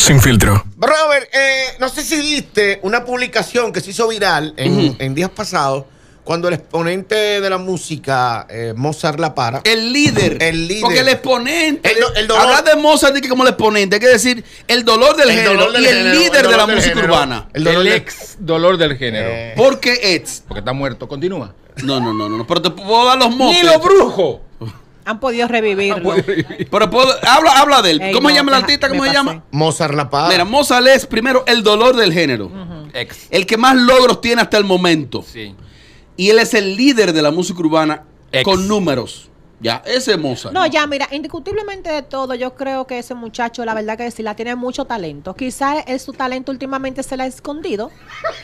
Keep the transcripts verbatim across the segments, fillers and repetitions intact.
Sin filtro. Robert, eh, no sé si viste una publicación que se hizo viral en, uh-huh. en días pasados, cuando el exponente de la música, eh, Mozart La Para. El líder. El líder. Porque el exponente. El, el dolor, hablar de Mozart como el exponente, hay que decir el dolor del el género dolor del y el género, líder el de la del música género. urbana. El, el ex dolor del género. Eh. ¿Por qué ex? Porque está muerto. Continúa. No, no, no, no. Pero te puedo dar los mozos. ¡Ni los brujos! Han podido revivirlo. Han podido revivir. Pero puedo, habla, habla de él. Ey, ¿Cómo no, se llama el deja, artista? ¿Cómo se pasé. llama? Mozart La Para. Mira, Mozart es primero el dolor del género. Uh-huh. Ex. El que más logros tiene hasta el momento. Sí. Y él es el líder de la música urbana Ex. con números. Ya, ese es Mozart. No, ya, mira, indiscutiblemente de todo, yo creo que ese muchacho, la verdad que sí, la tiene mucho talento. Quizás es su talento últimamente se la ha escondido.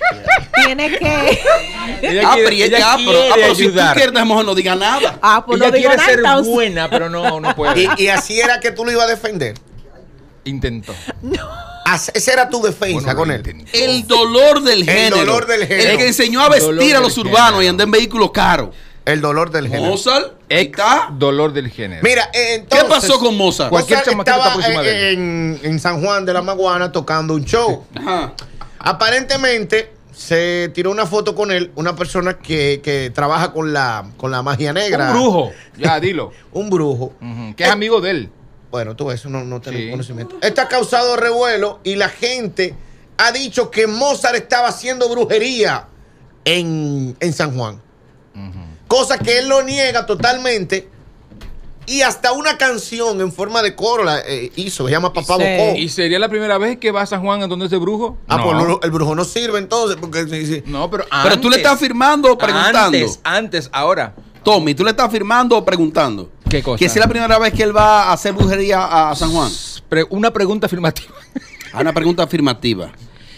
Tiene que... Ella ah, quiere, pero, ella ya, pero, ah, pero si tú ayudar. quieres, mejor no diga nada. Ah, pues Ella no digo quiere nada, ser entonces. buena, pero no, no puede. Y, y así era que tú lo ibas a defender. Intentó. As- esa era tu defensa Bueno, con él. intentó. El dolor del El género. dolor del género. El que enseñó a vestir Dolor a los del urbanos género. y andar en vehículos caros. El dolor del género. Mozart, Ex está. dolor del género. Mira, eh, entonces, ¿Qué pasó con Mozart? Cualquier Mozart chamaquito estaba está por encima de eh, en, en San Juan de la Maguana tocando un show. Ajá. Aparentemente se tiró una foto con él, una persona que, que trabaja con la, con la magia negra. Un brujo. Ya, dilo. Un brujo. Uh-huh. Que es amigo de él. Bueno, tú eso no, no tenés Sí. conocimiento. Esto ha causado revuelo y la gente ha dicho que Mozart estaba haciendo brujería en, en San Juan. Uh-huh. Cosa que él lo niega totalmente. Y hasta una canción en forma de coro la eh, hizo, se llama Papá Sí. Bocó. ¿Y sería la primera vez que va a San Juan en donde ese brujo? Ah, no. pues no, el brujo no sirve entonces, porque sí, sí. No, pero Pero antes, tú le estás afirmando o preguntando. Antes, antes, ahora. Tommy, tú le estás afirmando o preguntando. ¿Qué cosa? Que si es la primera vez que él va a hacer brujería a San Juan. Pre- una pregunta afirmativa. Ah, una pregunta afirmativa.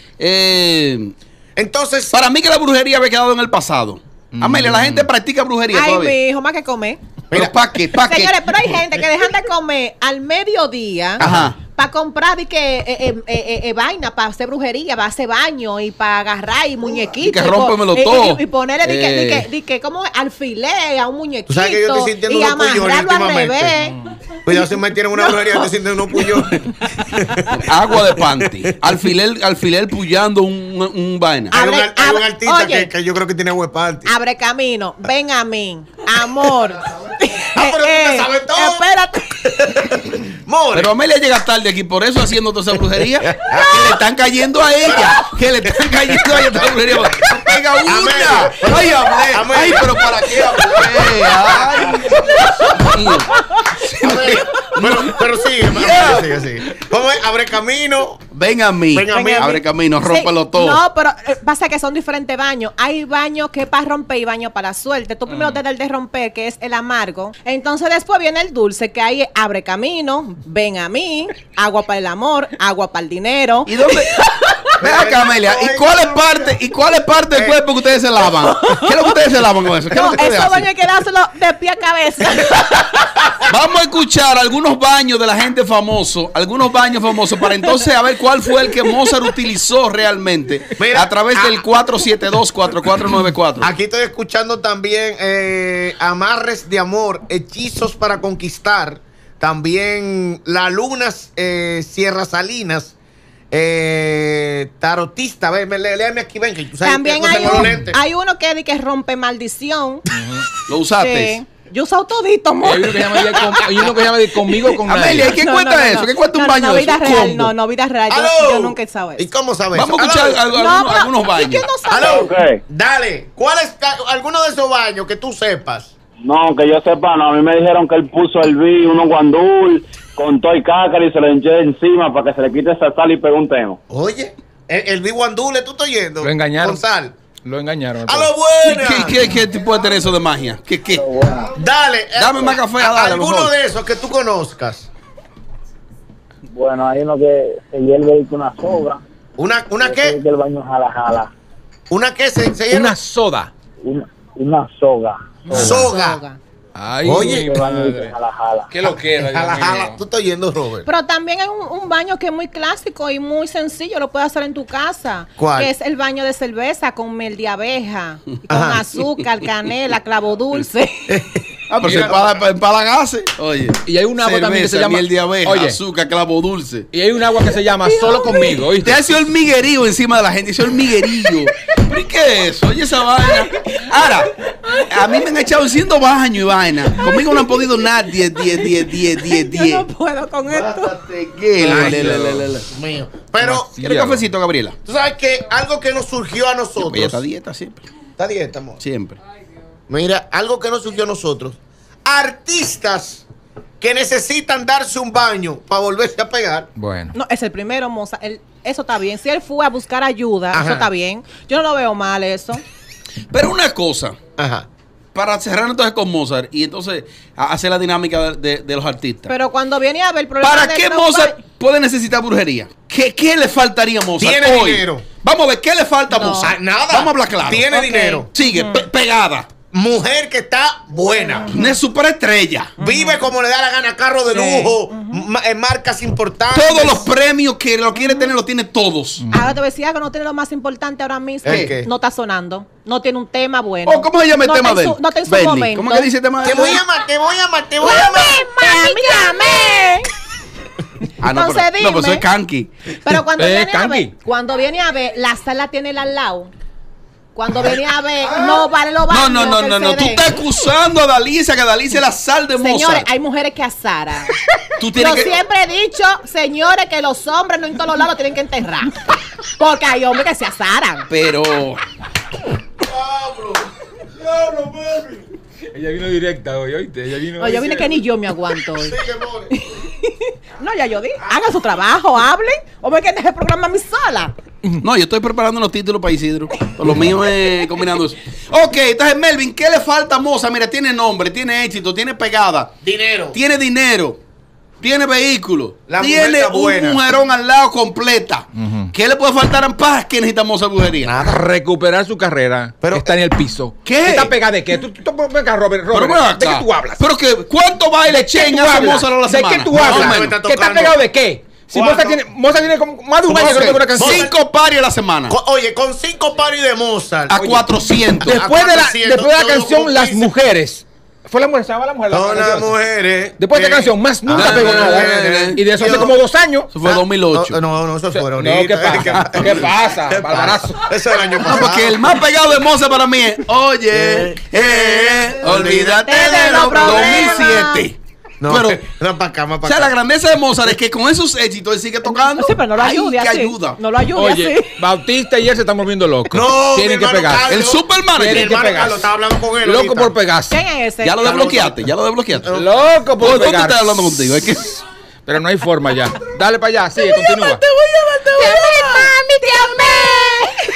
Eh, Entonces, para mí que la brujería había quedado en el pasado. Mm. Amelia, la gente practica brujería Ay, todavía. mi hijo, más que comer. Pero ¿para qué? ¿Para qué? Señores, pero hay gente que dejan de comer al mediodía Ajá. para comprar y que eh, eh, eh, eh, vaina para hacer brujería, para hacer baño y para agarrar y muñequitos. Y que po- rómpemelo y- todo. Y, y ponerle di que, Eh. di que, di que como alfiler a un muñequito. tú sabes que yo estoy sintiendo y unos puyones amarrarlo al últimamente. revés. Cuidado si me tienen una brujería, estoy sintiendo unos puyones. Agua de panty. Alfiler, alfiler pullando un, un vaina. Hay un, Abre- ar- hay un abre- artista oye. que, que yo creo que tiene huepanti. Abre camino, ven a mí, amor. Ah, pero tú te sabes todo. Espérate. More. Pero Amelia llega tarde aquí, por eso haciendo toda esa brujería. Que le están cayendo a ella. Que le están cayendo a ella toda la brujería. No pega una. Amelia. Ay, hablé. Amelia. Ay, pero ¿para qué hablé? Ay, Dios mío. A ver, pero, pero sigue, Yeah. sigue, sigue. ¿Cómo es? Abre camino. Ven a mí. Ven a mí. Abre camino, rómpelo Sí, todo. No, pero eh, pasa que son diferentes baños. Hay baños que es para romper y baños para la suerte. Tú primero te das el de romper, que es el amargo. Entonces después viene el dulce, que ahí es abre camino, ven a mí, agua para el amor, agua para el dinero. ¿Y dónde? Ven acá, Amelia. ¿Y cuál es parte, y cuál es parte del cuerpo que ustedes se lavan? ¿Qué es lo que ustedes se lavan con eso? ¿Qué es No, lo que ustedes esos hacen? baños hay que dárselo de pie a cabeza. Vamos a escuchar algunos baños de la gente famoso, algunos baños famosos, para entonces a ver cuál fue el que Mozart utilizó realmente. Mira, a través ah, del cuatro siete dos, cuatro cuatro nueve cuatro. Aquí estoy escuchando también eh, amarres de amor, hechizos para conquistar. También la luna eh, Sierra Salinas. Eh, tarotista, ven, ven, lé- léeme aquí, ven, que tú sabes También que no hay, tengo los un, lentes. hay uno que di que rompe maldición. ¿Lo usaste? Sí. Yo uso todito, amor. Hay uno que se llama, ya con- hay uno que se llama de conmigo con Amelia, ¿y nadie. qué No, cuenta no, no, eso? no. ¿Qué cuenta un No, baño no, de vida eso? real, ¿Cómo? no, no, vida real. Yo, ¡Aló! yo nunca he sabido ¿Y eso. cómo sabes? Vamos a eso? escuchar ¡Aló! algo- No, algunos, pero, algunos ¿y baños. qué no sabe? ¡Aló! Ok. Dale, ¿cuál es ca- alguno de esos baños que tú sepas? No, que yo sepa, no. A mí me dijeron que él puso el vi, uno guandul, con todo y cácara y se le hinché encima para que se le quite esa sal y pegue un tema. Oye, el, el Big Guandule, ¿tú estás oyendo? Lo engañaron. Con sal. Lo engañaron. ¡A lo ¿Qué, buena! qué, qué tipo de tener eso de magia? ¿Qué, qué? Dale. Dame eh, más café, a- dale, Alguno por favor. de esos que tú conozcas. Bueno, hay uno que se hierve y con una sobra. ¿Una, una Que qué? el baño jala, jala. ¿Una qué? Se, se Una llama soda. Una, una soga. soga. Ay, Oye. mi El baño dice madre. jala, jala. ¿Qué lo queda? Dios Jala, jala. mío? Tú estás oyendo, Robert. Pero también hay un, un baño que es muy clásico y muy sencillo, lo puedes hacer en tu casa. ¿Cuál? Que es el baño de cerveza con miel de abeja, y con Ajá. azúcar, canela, clavo dulce. Ah, pero se empala- empalagarse. Oye. Y hay un agua también que se llama- miel de abeja, Oye. azúcar, clavo dulce. Y hay un agua que se llama Solo Conmigo, Te ¿oíste? hace hormiguerío encima de la gente, ese hormiguerío. ¿Pero y qué es eso? Oye, esa vaina. Ahora, a mí me han echado haciendo baño y vaina. Conmigo no han podido nadie, diez, diez, diez, diez, Yo diez. no puedo con esto. ¿Qué? La, Ay, la, la, la, la, la. Dios mío. Pero, ¿Quieres cafecito, Gabriela? tú sabes que algo que nos surgió a nosotros. Ella está a dieta siempre. Está dieta, amor. Siempre. Mira, algo que nos surgió a nosotros. Artistas que necesitan darse un baño para volverse a pegar. Bueno. No, es el primero, Moza. Él- eso está bien. Si él fue a buscar ayuda, Ajá. eso está bien. Yo no lo veo mal eso. Pero una cosa, Ajá. para cerrar entonces con Mozart y entonces a- hacer la dinámica de, de- de los artistas. Pero cuando viene a ver el problema ¿Para de qué los Mozart ba- puede necesitar brujería? ¿Qué, qué le faltaría a Mozart Tiene hoy? dinero. Vamos a ver, ¿qué le falta a No. Mozart? Ah, nada. Vamos a hablar claro. Tiene Ok. dinero. Sigue, pe- pegada. Mujer que está buena. Una superestrella. Vive como le da la gana, carro de Sí. lujo, ma- en marcas importantes. Todos los premios que lo quiere tener, lo tiene todos. Ahora te decía que no tiene lo más importante ahora mismo. ¿El qué? No está sonando. No tiene un tema bueno. Oh, ¿cómo se llama el no tema está de en él? su- No está en su Benny. momento. ¿Cómo que dice el tema de Te él? voy a amar, te voy a amar, te voy a amar. ¡Mami, llame! Ah, no, Entonces, pero, no, pero dime. soy Kanki. Pero cuando Eh, viene a Kanki. ver, cuando viene a ver, la sala tiene al lado. Cuando viene a ver, no vale lo baños No, no, no, que no, él no. se Tú dé. estás acusando a Dalicia, que Dalicia es la sal de Señores, Mozart. hay mujeres que azaran. Tú tienes Yo que... siempre he dicho, señores, que los hombres no en todos lados tienen que enterrar. Porque hay hombres que se azaran. Pero... Ella vino directa hoy, ¿oíste? Ella vino. No, yo vine que ni yo me aguanto hoy. No, ya yo di. Hagan su trabajo, hablen. O me quieren dejar el programa a mi sola. No, yo estoy preparando los títulos para Isidro. Lo mío es combinando eso. Ok, entonces Melvin, ¿qué le falta a Mozart? Mira, tiene nombre, tiene éxito, tiene pegada, Dinero. tiene dinero, tiene vehículo, La mujer tiene está un buena. mujerón al lado completa. Ujú. ¿Qué le puede faltar en paz que necesita Mozart brujería? Nada. Recuperar su carrera. Pero- está en el piso. ¿Qué? ¿Está pegada de qué? Tú, tú, tú- venga, Robert, Pero Robert, ven acá. ¿de qué tú hablas? Pero que, ¿cuánto baile ¿De qué Chen tú hace hablas? Mozart a la ¿De semana? qué tú Más o hablas? menos. está ¿Qué está tocando. pegado de qué? Si ¿Cuánto? Mozart tiene, Mozart tiene como más de un año que no toca una canción. Cinco pares a la semana. Co- Oye, con cinco paris de Mozart. A cuatrocientos. Después de la, cuatrocientos, después de la yo canción como Las quince. Mujeres. Fue la mujer, se llama la mujer. la Son las canción. mujeres. Después de esta que- canción, más nunca Ah, pegó nada. mujeres. Y de eso hace Yo- como dos años. Eso fue dos mil ocho. No, no, no, eso fue No, ahorita. ¿qué pasa? ¿Qué pasa, ¿Qué barbarazo? pasa? Eso es el año No, pasado. porque el más pegado de Mozart para mí es Oye, eh, olvídate de los dos mil siete. No, Pero, no, para acá, más o para sea, la acá. grandeza de Mozart es que con esos éxitos él sigue tocando. Sí, pero no lo Ay, ayude que así. ayuda. No lo ayude Oye, así. Bautista y él se están volviendo locos. No, Tienen mi que hermano pegar. Carlos. El Superman. Mi Tienen que hermano pegarse. Carlos estaba hablando con él. Loco ahorita. por pegarse. ¿Quién es ese? Ya lo desbloqueaste, ya lo desbloqueaste. Loco por ¿Dónde pegarse. estás hablando contigo? Es que... Pero no hay forma ya. Dale para allá, sigue, continúa. ¡Te amé, mami, te amé!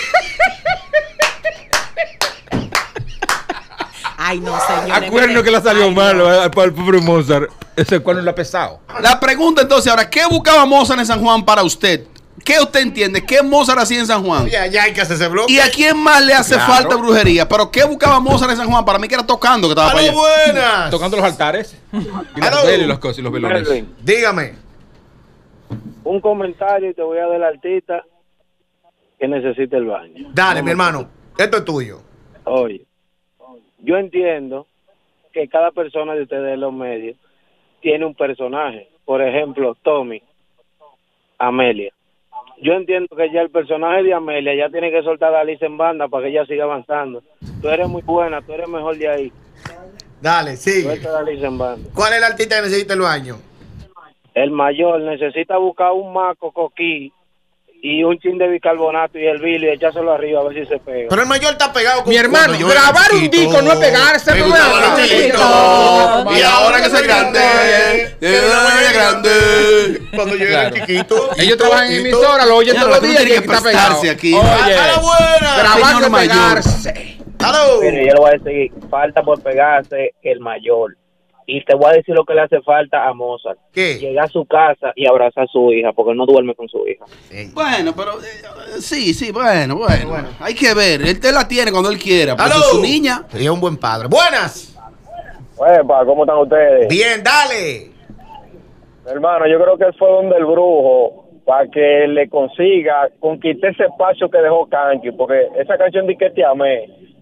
Ay, no, señor. Acuerdo que le salió malo al pobre Mozart. Ese cuerno le ha pesado. La pregunta entonces ahora, ¿qué buscaba Mozart en San Juan para usted? ¿Qué usted entiende? ¿Qué Mozart hacía en San Juan? Ya, ya hay que hacer ese bloque. ¿Y a quién más le hace Claro. falta brujería? ¿Pero qué buscaba Mozart en San Juan? Para mí que era tocando que estaba para ¡Aló, allá. buenas! Tocando los altares. Y las Hello. velas y los cosas y los velones. Melvin, Dígame. un comentario y te voy a dar al artista que necesita el baño. Dale, mi hermano. Esto es tuyo. Oye, yo entiendo que cada persona de ustedes en los medios tiene un personaje. Por ejemplo, Tommy, Amelia. Yo entiendo que ya el personaje de Amelia ya tiene que soltar a Alice en banda para que ella siga avanzando. Tú eres muy buena, tú eres mejor de ahí. Dale, sigue. Suelta a Alice en banda. ¿Cuál es el artista que necesita el baño? El mayor necesita buscar un maco coquí y un chin de bicarbonato y el vilo y echárselo arriba a ver si se pega. Pero el mayor está pegado con Mi hermano, cuando yo era grabar un chiquito, disco no es pegarse, me no gustaba es- los chelitos, No, y ahora que soy grande, de verdad que grande. Cuando yo era Claro. chiquito. Ellos trabajan en chiquito. emisora, lo oyen Ya, todos lo los que días uno y tiene aquí que está pegado. prestarse aquí. Oye, ¡A la buena! grabar Señor no mayor. pegarse. ¡Aló! Mire, yo le voy a decir, falta por pegarse el mayor. Y te voy a decir lo que le hace falta a Mozart. ¿Qué? Llegar a su casa y abrazar a su hija, porque él no duerme con su hija. Ey. Bueno, pero eh, sí, sí, bueno, bueno, Bueno. Hay que ver. Él te la tiene cuando él quiera. Pues ¡Aló! es su niña. Sería un buen padre. ¡Buenas! Epa, ¿cómo están ustedes? Bien, dale. Hermano, yo creo que él fue donde el brujo para que le consiga conquistar ese espacio que dejó Kanki, porque esa canción de que te amé,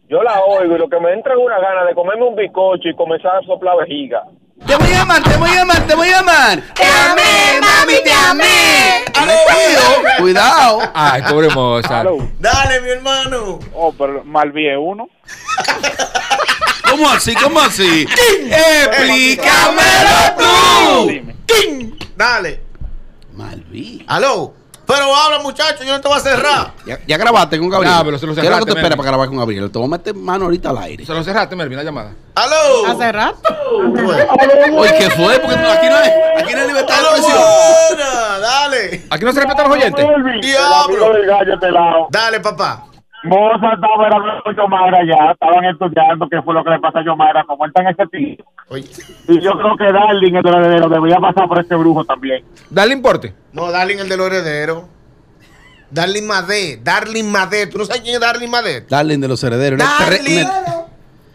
yo la oigo y lo que me entra es una gana de comerme un bizcocho y comenzar a soplar vejiga. Te voy a llamar, te voy a llamar, te voy a llamar. Te amé, mami, te amé. Me cuido, cuidado. Ay, pobre Mozart. Aló. Dale, mi hermano. Oh, pero Malví es uno. ¿Cómo así? ¿Cómo así? Explícamelo tú. Dime. Dale. Malví. Aló. Pero habla, muchacho, yo no te voy a cerrar. Ya, ya grabaste con Gabriel. Ah, pero se lo ¿Qué es lo que cerraste, te espera Melvin. para grabar con Gabriel? Te voy a meter mano ahorita al aire. Se lo cerraste, Melvin, la llamada. Aló. ¿Hace rato? Oye, ¿qué fue? Porque no- aquí no hay, aquí no hay libertad de Aló, expresión. buena. Dale. Aquí no se respetan los oyentes. Diablo. del gallo este lado. Dale, papá. Mozart estaba hablando con Yomaira ya, estaban estudiando qué fue lo que le pasó a Yomaira, como él está en ese tipo. Oye. Y yo creo que Darling, el heredero, debería pasar por este brujo también. Dale importe. No, Darling, el de los herederos. Darling Madé. Darling Madé. ¿Tú no sabes quién es Darling Madé? Darling de los herederos. Una tre- Darling. una-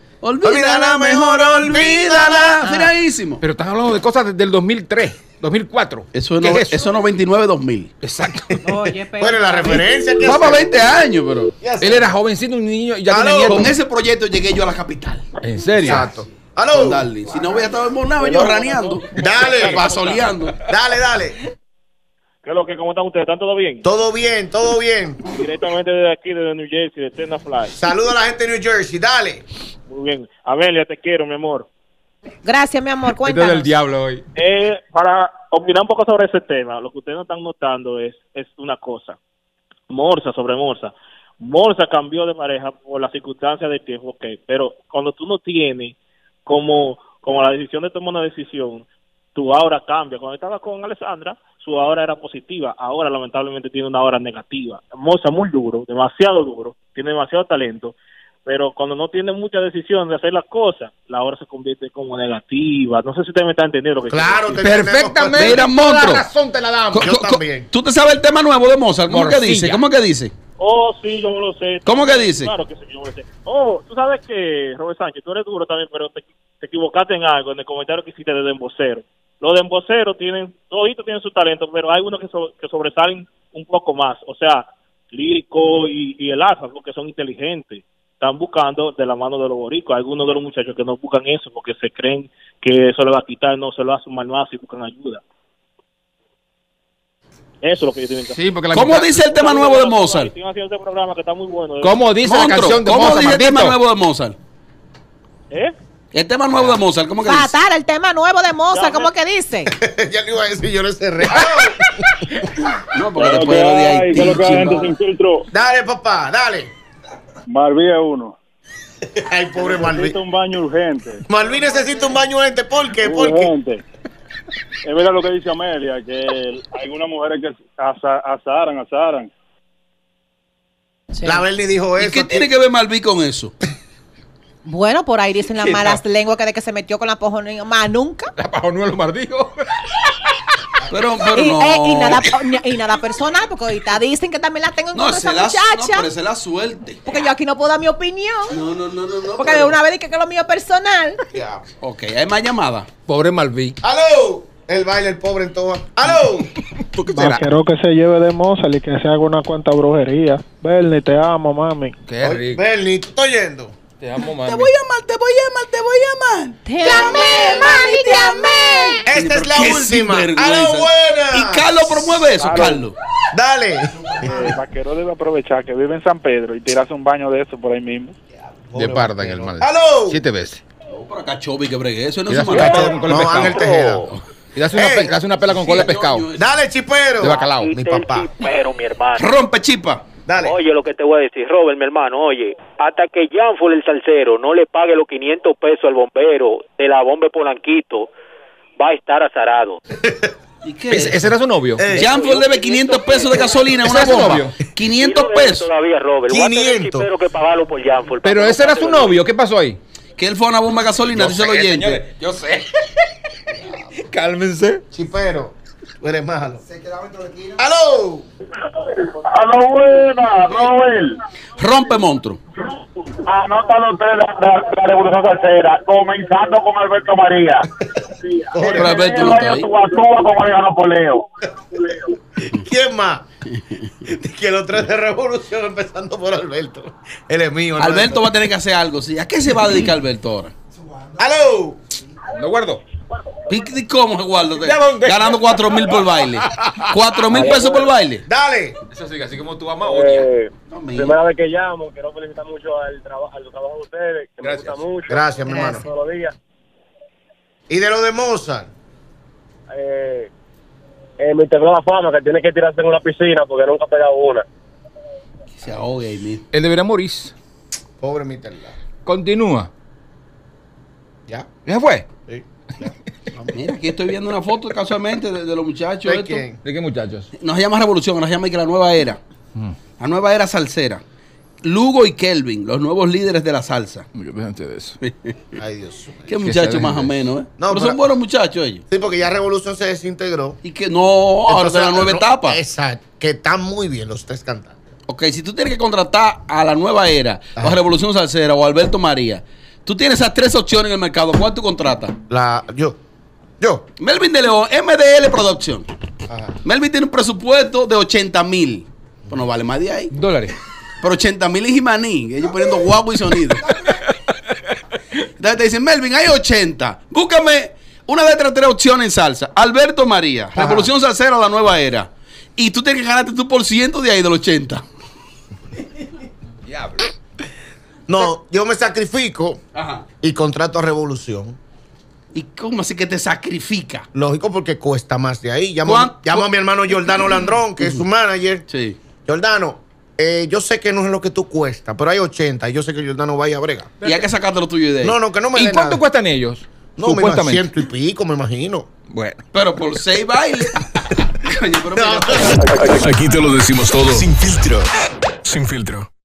Olvídala mejor, olvídala. Miradísimo. Pero están hablando de cosas desde el dos mil tres, dos mil cuatro. Eso es, ¿Qué no, es eso? eso es noventa y nueve dos mil. Exacto. Oye, pero. Bueno, la referencia que Va para hace. veinte años, pero. ¿Qué hace? Él era jovencito, un niño y ya Aló. tiene nieto. Con ese proyecto llegué yo a la capital. ¿En serio? Exacto. Con Aló. Darling. Si no, voy a estar embornado yo raneando. Dale. Pasoleando. Dale, dale. ¿Qué es lo que, cómo están ustedes? ¿Están todo bien? Todo bien, todo bien. Directamente desde aquí, desde New Jersey, de Tena Fly. Saludo a la gente de New Jersey. Dale. Muy bien. Amelia, te quiero, mi amor. Gracias, mi amor. Esto es Cuéntanos. del diablo hoy. Eh, para opinar un poco sobre ese tema, lo que ustedes no están notando es, es una cosa. Morsa sobre Morsa. Morsa cambió de pareja por las circunstancias del tiempo, ok, pero cuando tú no tienes como, como la decisión de tomar una decisión, tu aura cambia. Cuando estaba con Alessandra, su aura era positiva, ahora lamentablemente tiene una aura negativa. Morsa muy duro, demasiado duro, tiene demasiado talento, pero cuando no tiene mucha decisión de hacer las cosas, la aura se convierte como negativa. No sé si usted me está entendiendo lo que Claro, quiero te decir. Perfectamente. Mira, Toda monstruo. la razón te la damos. Co- Yo co- co- también. ¿Tú te sabes el tema nuevo de Mozart? ¿Cómo que Morcilla. dice? ¿Cómo que dice? Oh, sí, yo lo sé. ¿Cómo que dice? Claro que sí, yo lo sé. Oh, tú sabes que, Robert Sánchez, tú eres duro también, pero te, te equivocaste en algo, en el comentario que hiciste de embocero. Los de embocero tienen, toditos tienen su talento, pero hay unos que, so- que sobresalen un poco más. O sea, Lírico y, y el Alfa, porque son inteligentes. Están buscando de la mano de los boricos. Algunos de los muchachos que no buscan eso porque se creen que eso le va a quitar, no, se lo hace un malvazo y buscan ayuda. Eso es lo que yo tienen que hacer. Sí, porque la ¿Cómo mitad- dice el tema nuevo de Mozart? Siguen haciendo este programa que está muy bueno. ¿Cómo dice la Monstruo, canción de ¿cómo Mozart, dice el tema maldito? nuevo de Mozart? ¿Eh? El tema nuevo de Mozart, ¿cómo que dice? Fatal, el tema nuevo de Mozart, ¿cómo que dice? Ya le iba a decir, yo lo cerré. No, porque después de lo de Haití, chimba. filtro? Dale, papá, dale. Malví es uno. Ay, pobre Malvin. Necesita un baño urgente. Malvin necesita un baño urgente. ¿Por qué? ¿Por qué? Urgente. Es verdad lo que dice Amelia, que hay algunas mujeres que asa- asaran, asaran. Sí. La Bernie dijo ¿Y eso. qué tiene que ver Malví con eso? Bueno, por ahí dicen las ¿Qué malas tal? lenguas que de que se metió con la pojonía. Más nunca. La pajonuelo mardijo. Pero, pero Y, no. eh, y nada, y nada personal, porque ahorita dicen que también la tengo en No, contra esa esa es la, no, muchacha. pero esa es la suerte. Porque yo aquí no puedo dar mi opinión. No, no, no, no, no. Porque pero- de una vez dije que lo mío es personal. Ya. Ok, hay más llamadas. Pobre Malví. ¡Aló! El baile, el pobre en todo. ¡Aló! ¿Por qué será? Quiero que se lleve de Mozart y que se haga una cuanta brujería. Bernie, te amo, mami. Qué Oye, rico. Bernie, ¿tú estás yendo? Te amo, mami. Te voy a llamar, te voy a llamar, te voy a llamar. Te amé, mami, te amé. Esta es la Qué última. sinvergüenza. ¡Aló, buena! Y Carlos promueve eso, Claro. Carlos. Dale. El vaquero debe aprovechar que vive en San Pedro y tirarse un baño de eso por ahí mismo. De parda en el mal. ¡Aló! Siete veces. No, por acá Chobi que bregue eso. No Y es das un una mal- pela con cola de No, Ángel pescado. Tejeda. Y das una, Ey. pe- das una pela con cola de pescado. Dale, chipero. De bacalao. Mi papá. Pero mi hermano. Rompe chipa. Dale. Oye, lo que te voy a decir, Robert, mi hermano, oye, hasta que Janford el salsero no le pague los quinientos pesos al bombero de la bomba de Polanquito, va a estar azarado. ¿Y qué? ¿Ese, ese era su novio? Ey. Janford debe quinientos pesos de gasolina en ¿Ese una es su bomba. novio? quinientos Y no debe pesos. todavía, Robert. Voy a tener quinientos. chipero que pagarlo por Janford. Pero ese era su novio. ¿Qué pasó ahí? Que él fue a una bomba de gasolina, dice el oyente. Yo sé. Cálmense. Chipero. Tú eres malo. ¡Aló! ¡A lo buena, Robert! Rompe monstruo. Anótalo usted la, la, la revolución salsera, comenzando con Alberto María. Pero Alberto no está ahí. Tú actúas como Ariano Poleo. ¿Quién más? Que los tres de Revolución, empezando por Alberto. Él es mío. Alberto, Alberto va a tener que hacer algo. ¿Sí? ¿A qué se va a dedicar Alberto ahora? ¡Aló! Lo guardo. ¿Y cómo, Eduardo? Ganando cuatro mil por baile. ¿Cuatro mil pesos por baile? Dale. Eso sí, así como tú amas, odia. Eh, No, mi- primera vez que llamo, quiero felicitar mucho al, traba al trabajo de ustedes, que Gracias. me gusta mucho. Gracias, mi hermano. Todos los días. ¿Y de lo de Mozart? Eh, eh, me integró la fama que tiene que tirarse en una piscina porque nunca ha pegado una. Se ahoga ahí mismo. Él debería morir. Pobre mister La. Continúa. ¿Ya? ¿Ya fue? Sí. Mira, aquí estoy viendo una foto casualmente de, de los muchachos. ¿De estos. quién? ¿De qué muchachos? No se llama Revolución, no se llama que la nueva era. Mm. La nueva era salsera. Lugo y Kelvin, los nuevos líderes de la salsa. Yo pensé de eso. Ay, Dios mío. Qué muchachos se más o dejen de menos, ¿eh? No, pero, pero- son buenos muchachos ellos. Sí, porque ya Revolución se desintegró. Y que no, ahora Entonces, son la nueva no- etapa. Exacto. Que están muy bien los tres cantantes. Ok, si tú tienes que contratar a la nueva era, o Ajá. a Revolución Salsera, o a Alberto María, tú tienes esas tres opciones en el mercado. ¿Cuál tú contratas? La, yo. Yo. Melvin de León, M D L Production. Ajá. Melvin tiene un presupuesto de ochenta mil. Pues no vale más de ahí. Dólares. Pero ochenta mil es Jimaní. Ellos poniendo guapo y sonido. Entonces te dicen, Melvin, hay ochenta. Búscame una de estas tres opciones en salsa. Alberto María, Ajá. Revolución Salsera, la nueva era. Y tú tienes que ganarte tu por ciento de ahí del ochenta. Diablo. No, yo me sacrifico Ajá. y contrato a Revolución. ¿Y cómo así que te sacrifica? Lógico, porque cuesta más de ahí. Llamo, ¿Cuán- llamo a mi hermano Jordano Landrón, que es su manager. Sí. Jordano, eh, yo sé que no es lo que tú cuesta, pero hay ochenta y yo sé que Jordano va a ir a brega. Y hay que sacarte lo tuyo de ahí. No, no, que no me ¿Y dé cuánto nada. cuestan ellos? No, me imagino, Supuestamente. ciento y pico, me imagino. Bueno. Pero por seis bailes. Coño, pero mira. Aquí te lo decimos todo. Sin filtro. Sin filtro.